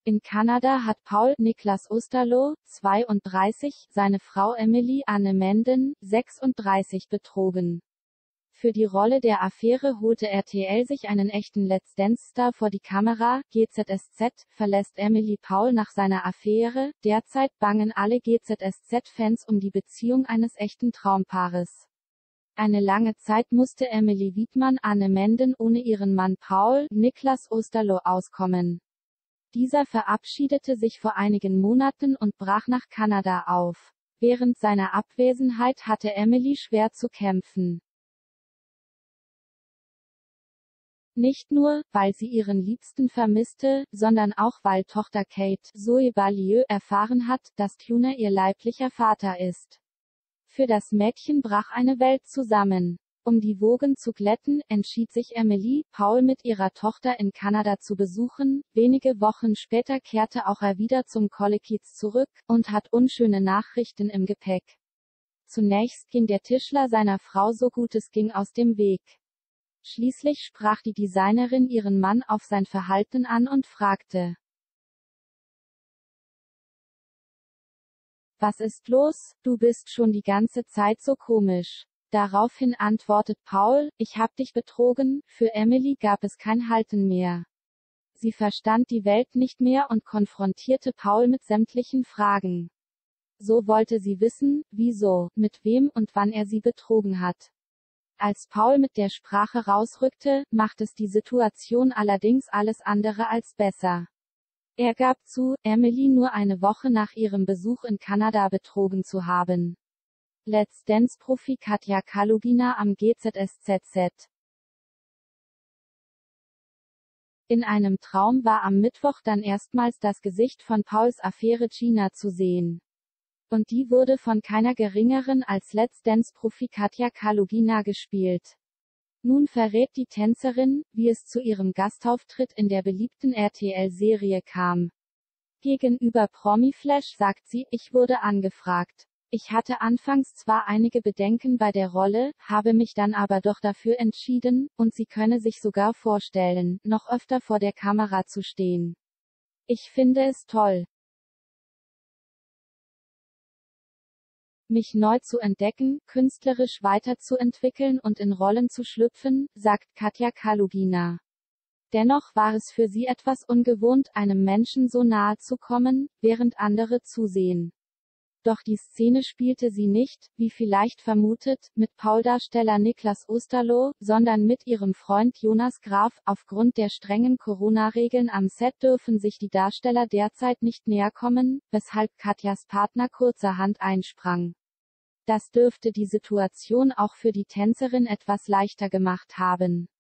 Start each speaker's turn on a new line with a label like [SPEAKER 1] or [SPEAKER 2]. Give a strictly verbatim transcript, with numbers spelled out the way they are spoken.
[SPEAKER 1] In Kanada hat Paul Niklas Osterloh, zweiunddreißig, seine Frau Emily Anne Menden, sechsunddreißig, betrogen. Für die Rolle der Affäre holte R T L sich einen echten Let's Dance-Star vor die Kamera. G Z S Z verlässt Emily Paul nach seiner Affäre. Derzeit bangen alle G Z S Z-Fans um die Beziehung eines echten Traumpaares. Eine lange Zeit musste Emily Wiedmann Anne Menden ohne ihren Mann Paul Niklas Osterloh auskommen. Dieser verabschiedete sich vor einigen Monaten und brach nach Kanada auf. Während seiner Abwesenheit hatte Emily schwer zu kämpfen. Nicht nur, weil sie ihren Liebsten vermisste, sondern auch weil Tochter Kate, Zoe Ballieu, erfahren hat, dass Tuner ihr leiblicher Vater ist. Für das Mädchen brach eine Welt zusammen. Um die Wogen zu glätten, entschied sich Emily, Paul mit ihrer Tochter in Kanada zu besuchen. Wenige Wochen später kehrte auch er wieder zum Kollekiez zurück und hat unschöne Nachrichten im Gepäck. Zunächst ging der Tischler seiner Frau so gut es ging aus dem Weg. Schließlich sprach die Designerin ihren Mann auf sein Verhalten an und fragte: Was ist los? Du bist schon die ganze Zeit so komisch. Daraufhin antwortet Paul: Ich hab dich betrogen. Für Emily gab es kein Halten mehr. Sie verstand die Welt nicht mehr und konfrontierte Paul mit sämtlichen Fragen. So wollte sie wissen, wieso, mit wem und wann er sie betrogen hat. Als Paul mit der Sprache rausrückte, macht es die Situation allerdings alles andere als besser. Er gab zu, Emily nur eine Woche nach ihrem Besuch in Kanada betrogen zu haben. Let's Dance-Profi Katja Kalugina am G Z S Z Z. In einem Traum war am Mittwoch dann erstmals das Gesicht von Pauls Affäre Gina zu sehen. Und die wurde von keiner geringeren als Let's Dance-Profi Katja Kalugina gespielt. Nun verrät die Tänzerin, wie es zu ihrem Gastauftritt in der beliebten R T L-Serie kam. Gegenüber Promiflash sagt sie: Ich wurde angefragt. Ich hatte anfangs zwar einige Bedenken bei der Rolle, habe mich dann aber doch dafür entschieden, und sie könne sich sogar vorstellen, noch öfter vor der Kamera zu stehen. Ich finde es toll, mich neu zu entdecken, künstlerisch weiterzuentwickeln und in Rollen zu schlüpfen, sagt Katja Kalugina. Dennoch war es für sie etwas ungewohnt, einem Menschen so nahe zu kommen, während andere zusehen. Doch die Szene spielte sie nicht, wie vielleicht vermutet, mit Paul-Darsteller Niklas Osterloh, sondern mit ihrem Freund Jonas Graf. Aufgrund der strengen Corona-Regeln am Set dürfen sich die Darsteller derzeit nicht näher kommen, weshalb Katjas Partner kurzerhand einsprang. Das dürfte die Situation auch für die Tänzerin etwas leichter gemacht haben.